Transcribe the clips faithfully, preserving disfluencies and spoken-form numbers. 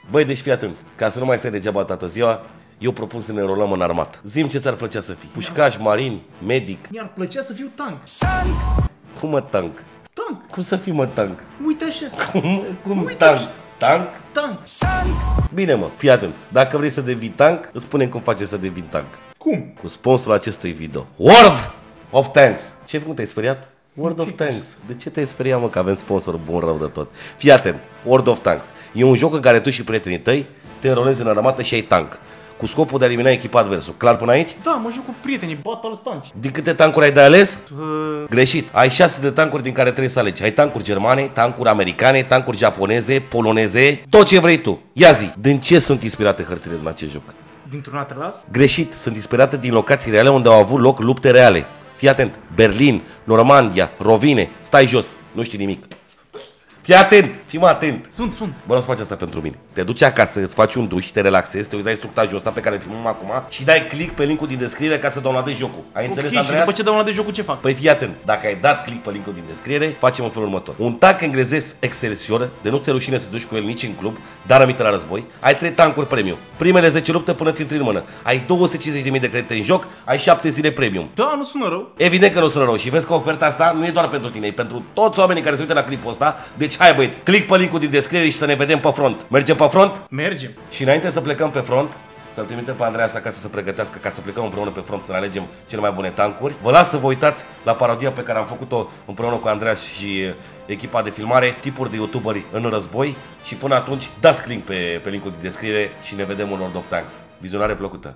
Băi, deci fii atent, ca să nu mai stai degeaba toată ziua, eu propun să ne înrolăm în armată. Zi-mi ce ți-ar plăcea să fii. Pușcaș, marin, medic. Mi-ar plăcea să fiu tank. Tank! Cum mă tank? Tank! Cum să fii mă tank? Uite așa. Cum, cum Uite tank? așa. Tank? Tank! Tank! Bine mă, fii atent. Dacă vrei să devii tank, îți spune cum faci să devii tank. Cum? Cu sponsorul acestui video. World of Tanks. Ce cum te-ai speriat? World of Tanks. De ce te-ai speriat, mă, că avem sponsor bun rău de tot? Fii atent. World of Tanks. E un joc în care tu și prietenii tăi te înrolezi în armată și ai tank. Cu scopul de a elimina echipa adversul. Clar până aici? Da, mă joc cu prietenii, Battle Tank. Din câte tancuri ai de ales? Uh... Greșit. Ai șase de tancuri din care trebuie să alegi. Ai tancuri germane, tancuri americane, tancuri japoneze, poloneze, tot ce vrei tu. Ia zi, din ce sunt inspirate hărțile din acest joc? Dintr-un atlas? Greșit. Sunt inspirate din locații reale unde au avut loc lupte reale. Fii atent. Berlin, Normandia, Rovine. Stai jos. Nu știi nimic. Fii atent, fii mă atent. Sunt, sunt. Bă, nu să faci asta pentru mine. Te duci acasă, îți faci un duș, te relaxezi, te uiți la instructajul ăsta pe care îl filmăm acum și dai click pe linkul din descriere ca să downloadezi jocul. Ai înțeles, okay, Andreas? Și după ce downloadezi jocul, ce fac? Păi fii atent, dacă ai dat click pe linkul din descriere, facem în felul următor. Un tank englezesc Excelsior, de nu ți-e rușine să duci cu el nici în club, dar aminte la război, ai trei tancuri premium. Primele zece lupte până ți intri în mână. Ai două sute cincizeci de mii de credite în joc, ai șapte zile premium. Da, nu sună rău. Evident că nu sună rău și vezi că oferta asta nu e doar pentru tine, e pentru toți oamenii care se uită la clipul ăsta. Deci hai băieți, click pe linkul din descriere și să ne vedem pe front. Mergem pe front? Mergem. Și înainte să plecăm pe front, să-l trimitem pe Andreas acasă să se pregătească ca să plecăm împreună pe front să ne alegem cele mai bune tancuri. Vă las să vă uitați la parodia pe care am făcut-o împreună cu Andreas și echipa de filmare, tipuri de youtuberi în război. Și până atunci, dați click pe, pe linkul din descriere și ne vedem în World of Tanks. Vizionare plăcută!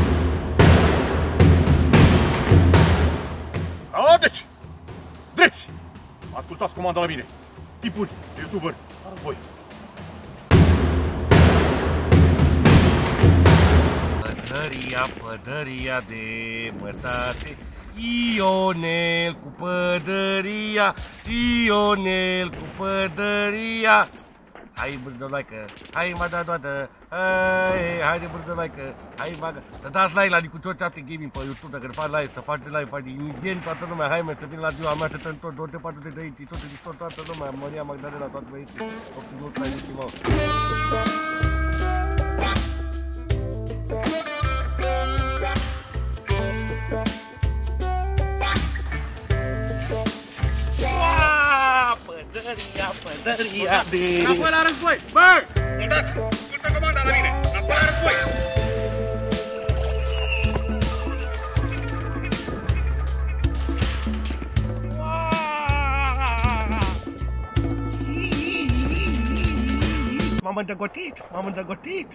A, deci! Dreți! Ascultați comanda la mine! Tipuri de youtuberi în război! Pădăria, pădăria de mătate, Ionel cu pădăria, Ionel cu pădăria. Hai burdolaică, hai mă toată, hai, hai de burdolaică, hai bagă. Să dați like la Nicu Șapte Gaming pe YouTube, dacă faci like, să faci live, faci imediat toată lumea, hai mă, să vin la ziua mea, să te întorc, două patru de dăiți, tot de tot, toată lumea, Maria Magdalena, toată băieții, optimul tradiții, mă. Pădăria, pădăria de... Înapoi la război! Bă! Soldați! Ascultă comanda la mine! Înapoi la război! M-am îndrăgotit! M-am îndrăgotit!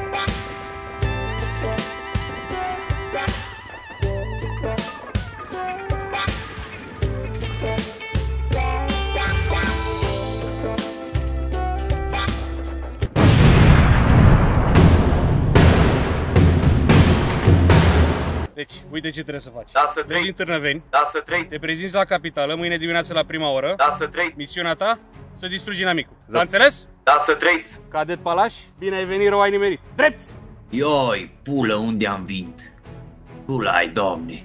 Deci, uite ce trebuie să faci. Da, să trei. În Târnăveni. Da, să trei. Te prezinți la capitală mâine dimineață la prima oră. Da, să trei. Misiunea ta? Să distrugi inamicul. S-a înțeles? Da, să trei. Cadet Palaș, bine ai venit, rău ai nimerit. Drepți! Ioi, pulă, unde am vint? Pula ai, domne.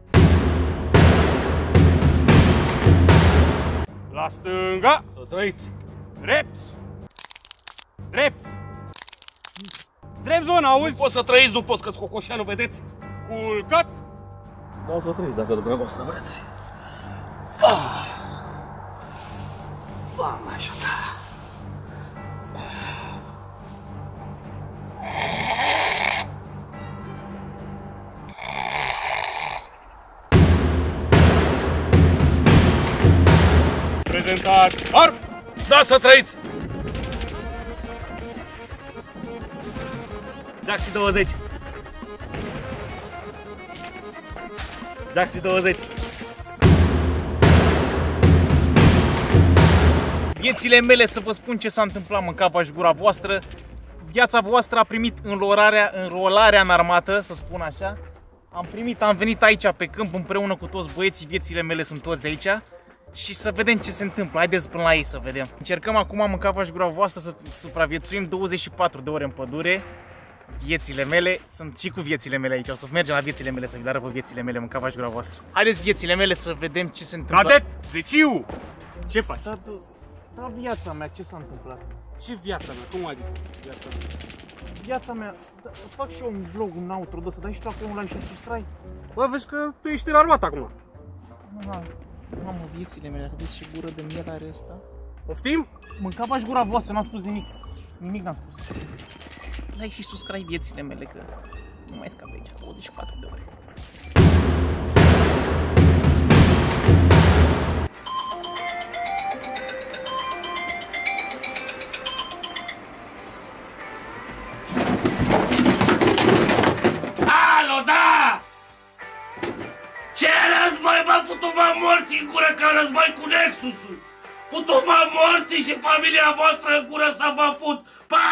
La stânga! Să trăiți! Drepți! Drepți! Drept zona, auzi? Poți să trăiți, nu poți, că-ți cocoșeanul, vedeți? Culcat! Da, să trăiți, dacă dumneavoastră vreți. Ah. Doamne ajută! Prezentați arm! Da, să trăiți! Jaxi douăzeci. Jaxi douăzeci. Viețile mele, să vă spun ce s-a întâmplat în capa și gura voastră. Viața voastră a primit înrolarea, înrolarea în armată, să spun așa. Am primit, am venit aici pe câmp împreună cu toți băieții, viețile mele sunt toți aici. Și să vedem ce se întâmplă, haideți până la ei să vedem. Încercăm acum în capa și gura voastră să supraviețuim douăzeci și patru de ore în pădure. Viețile mele, sunt și cu viețile mele aici, o să mergem la viețile mele să vi le arăt pe viețile mele în capa și gura voastră. Haideți viețile mele să vedem ce se întâmplă. Cadet! Zeciu! Ce faci? Da, viața mea, ce s-a întâmplat? Ce viața mea? Cum adică viața mea? Viața mea, da, fac și eu un vlog, un outro de ăsta, dai și tu acolo un like și un subscribe? Bă, vezi că tu ești în armată acum. Aha, mamă, viețile mele, vezi ce gură de miel are ăsta? Poftim? Mânca-și gura voastră, n-am spus nimic. Nimic n-am spus. Like și subscribe viețile mele, că nu mai scap aici douăzeci și patru de ore. Alo, da! Ce război, bă, futu-vă morți în gură ca război cu Nexusul! Futu-vă morții și familia voastră în gură să vă fut! Pa!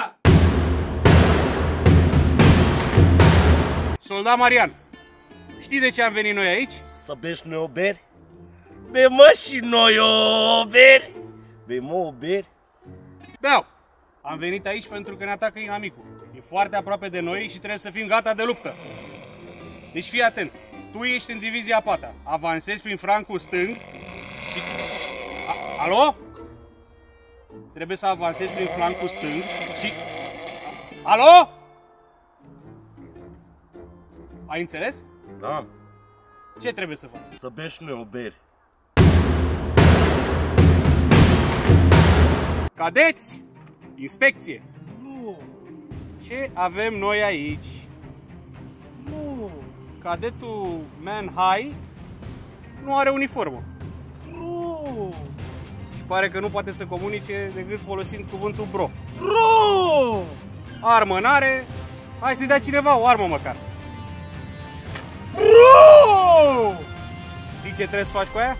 Soldat Marian, știi de ce am venit noi aici? Să bești noi o beri? Bem mă și noi o beri! Bem mă o beri? Beau! Am venit aici pentru că ne atacă inamicul. E foarte aproape de noi și trebuie să fim gata de luptă. Deci fii atent. Tu ești în divizia a patra. Avansezi prin flancul stâng și... A Alo? Trebuie să avansezi prin flancul stâng și... Alo? Ai înțeles? Da. Ce trebuie să faci? Să bești noi o beri. Cadeți! Inspecție! Nu, Ce avem noi aici? nu, Cadetul Man High nu are uniformă bro, și pare că nu poate să comunice decât folosind cuvântul bro. bro! Armă n-are, hai să-i dea cineva o armă măcar. Bro! Știi ce trebuie să faci cu aia?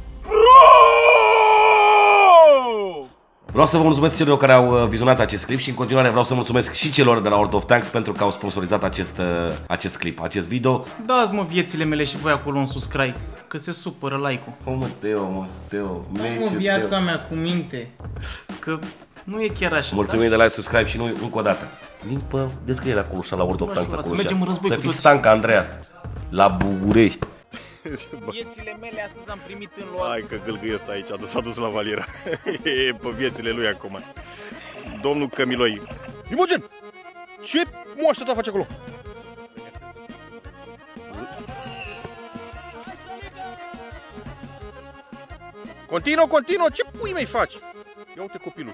Vreau să vă mulțumesc celor care au vizionat acest clip și în continuare vreau să mulțumesc și celor de la World of Tanks pentru că au sponsorizat acest, acest clip, acest video. Dați mă viețile mele și voi acolo un subscribe, că se supără like-ul. Oh, mă, Teo, mă, Teo, Mă, viața mea cu minte, că nu e chiar așa. Mulțumim de like, subscribe și nu încă o dată. Link pe descriere acolo și la World of Tanks acolo. Să mergem în război să cu fiți toți. Stanca Andreas la București. Viețile mele atât am primit în luat. Hai că gâlgâiesc aici, s-a dus la valiera. E pe viețile lui acum. Domnul Cămiloi. Imogen! Ce moaștă ta face acolo? Continuă, continuă! Ce pui mei faci? Ia uite copilul.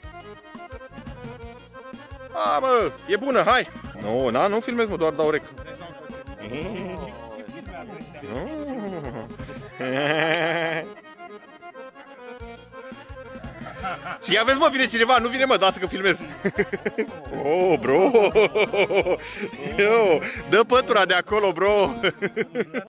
A, mă, e bună, hai! Nu, na, nu filmez, mă, doar dau rec. Și ia vezi, mă, vine cineva, nu vine, mă, lasă că filmez. Oh, bro. Yo, dă pătura de acolo, bro.